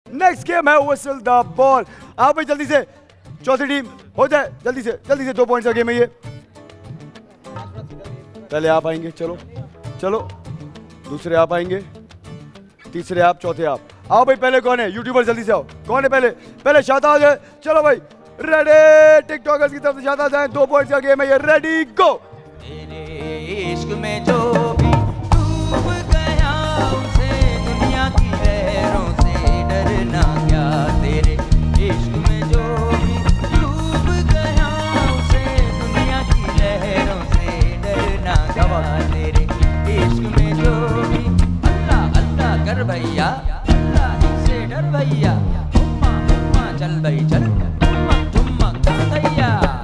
Next game है whistle the ball. आप भाई जल्दी से, चौथी टीम हो जाए जल्दी से 2 पॉइंट्स का गेम है ये। पहले आप आएंगे, चलो चलो, दूसरे आप आएंगे, तीसरे आप, चौथे आप। आओ भाई, पहले कौन है? यूट्यूबर जल्दी से आओ, कौन है पहले शाहताज है। चलो भाई रेडी, टिकटॉकर्स की तरफ से शाहताज आए। 2 पॉइंट्स का गेम है ये, रेडी गो। तेरे इश्क में जो भी डूब गया उसे दुनिया की लहरों से डरना क्या। तेरे इश्क में जो भी डूब गया उसे दुनिया की लहरों से डरना क्या। तेरे इश्क में जो भी अल्लाह अल्लाह कर भैया, अल्लाह ही से डर भैया। हुम्मा हुम्मा चल भाई चल, ठुमक ठुमक कर भैया।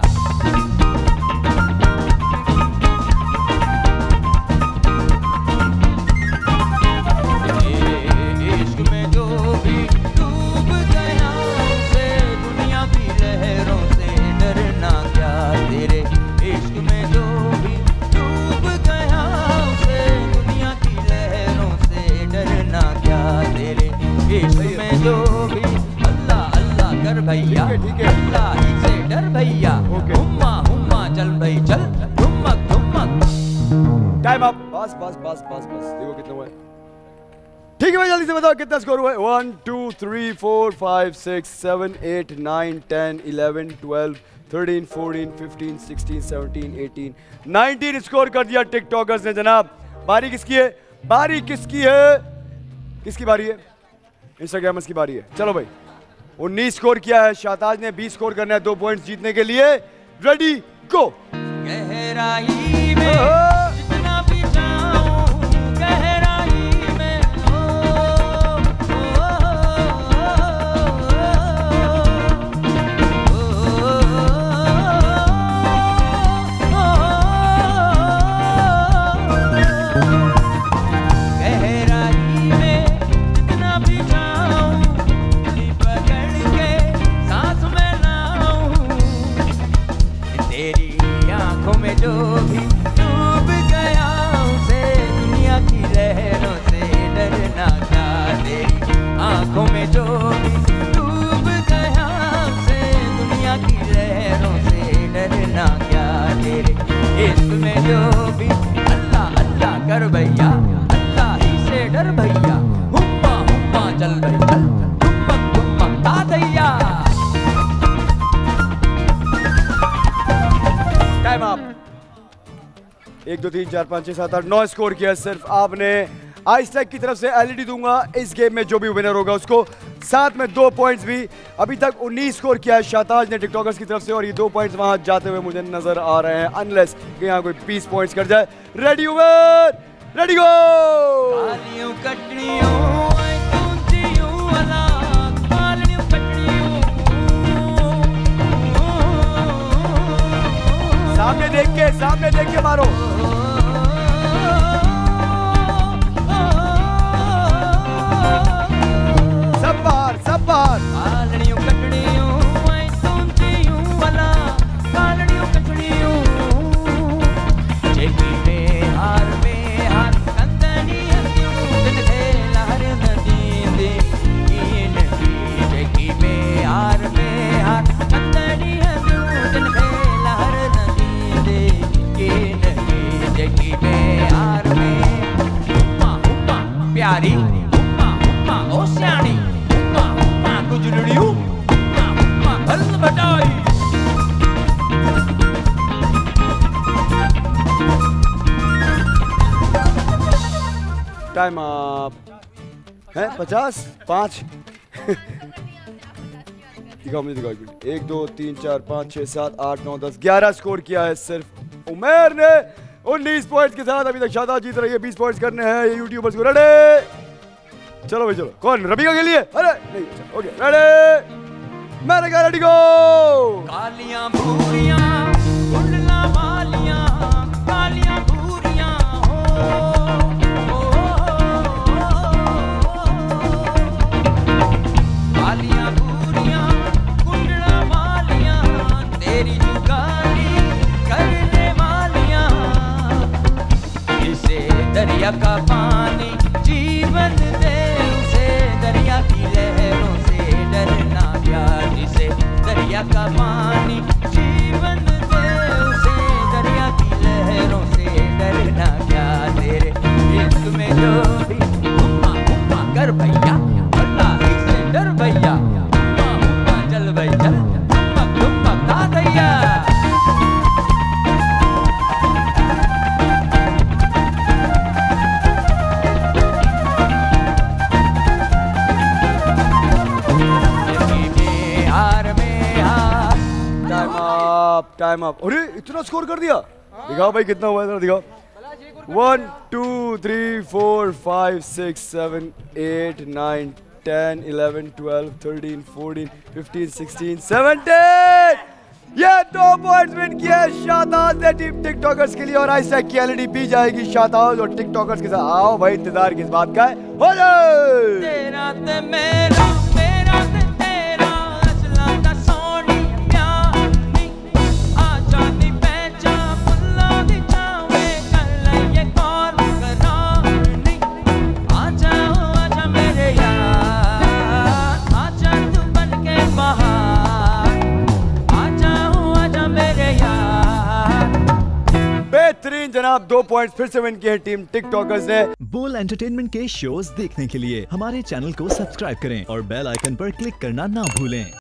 भैया ठीक है, अल्लाह ही से डर भैया। हुम्मा हुम्मा चल भाई चल, ठुमक ठुमक। Time up. बस देखो कितना हुआ है। ठीक है भाई, जल्दी से बताओ कितना स्कोर हुआ है। 1 2 3 4 5 6 7 8 9 10 11 12 13 14 15 16 17 18 19 स्कोर कर दिया टिकटॉकर्स ने जनाब। बारी किसकी है? किसकी बारी है? इंस्टाग्रामर्स की बारी है। चलो भाई, 19 स्कोर किया है शाहताज ने, 20 स्कोर करना है 2 पॉइंट्स जीतने के लिए। Ready go. गहराई में जितना भी जाऊं, गहराई में गहराई में जितना भी जाऊं, पकड़ के सांस में लाऊं। तेरी आंखों में जो भी डूब गया उसे दुनिया की लहरों से डरना क्या। तेरी आंखों में जो भी डूब गया उसे दुनिया की लहरों से डरना क्या। तेरे इश्क में जो भी अल्लाह अल्लाह कर भैया, अल्लाह ही से डर भैया। हुम्मा हुम्मा चल भाई चल, ठुमक ठुमक ता दैया। Time up. 1 2 3 4 5 6 7 8 9 स्कोर किया सिर्फ आपने। आइसलैक की तरफ से एलईडी दूंगा इस गेम में, जो भी विनर होगा उसको, साथ में 2 पॉइंट्स भी। अभी तक 19 स्कोर किया है शाहताज ने टिकटॉकर्स की तरफ से, और ये 2 पॉइंट्स वहां जाते हुए मुझे नजर आ रहे हैं, अनलेस कि यहाँ कोई 20 पॉइंट्स कर जाए। Ready over, ready go. कालियों कटड़ियों तूंजियों वाला, कालियों कटड़ियों। सामने देख के मारो। सब बाहर। कालियों कटड़ियों तूंजियों वाला, कालियों कटड़ियों। जेकी में हार कंदनी हंदियों, दिन खेल हर नदी दे इन की। जेकी में हार कंदनी हंदियों, दिन खेल हर नदी दे इन की। जेकी में हार हुम्मा हुम्मा प्यारी, हुम्मा हुम्मा ओ स्याणी, हुम्मा हुम्मा गुजरड़ियों, हुम्मा हुम्मा भरत बटाई। टाइम अप है 50 5। दिखाओ मुझे, दिखाओ 1 2 3 4 5 6 7 8 9 10 11 स्कोर किया है सिर्फ उमेर ने 19 पॉइंट्स के साथ। अभी तक शाहताज जीत रही है, 20 पॉइंट्स करने हैं ये यूट्यूबर्स को। रेडी, चलो भाई चलो। कौन? रबीका के लिए? अरे नहीं, ओके रेडी, मैंने कहा रेडी गो। कालियां भूरियां कुंडला वालियां, कालियां भूरियां हो। कालियां भूरियां कुंडला वालियां, तेरी जुगाली करने वालियां। इसे दरिया का पानी जीवन दे, उसे दरिया की लहरों टाइम अप। अरे इतना स्कोर कर दिया, दिखाओ भाई कितना हुआ है, दिखाओ। 1 2 3 4 5 6 7 8 9 10 11 12 13 14 15 16 17। ये 2 पॉइंट्स विन किया शाहताज ने टीम टिकटॉकर्स के लिए और आइसटैग की एलईडी पी जाएगी शाहताज और टिकटॉकर्स के साथ। आओ भाई, इंतजार किस बात का है, हो जाए। तेरा ते मेरा, मेरा ते तेरा, अचला दा सोनी प्यारी, आजा दी पहचा फुल्ला दी छावे, कर ले ये कौर करानी, आजा ओ आजा मेरे यार, आजा तू बन के बहार, आजा ओ आजा मेरे यार। बेहतरीन जनाब, 2 पॉइंट्स फिर से विन किए हैं टीम टिकटॉकर्स ने। बोल एंटरटेनमेंट के शोज देखने के लिए हमारे चैनल को सब्सक्राइब करें और बेल आइकन पर क्लिक करना ना भूलें।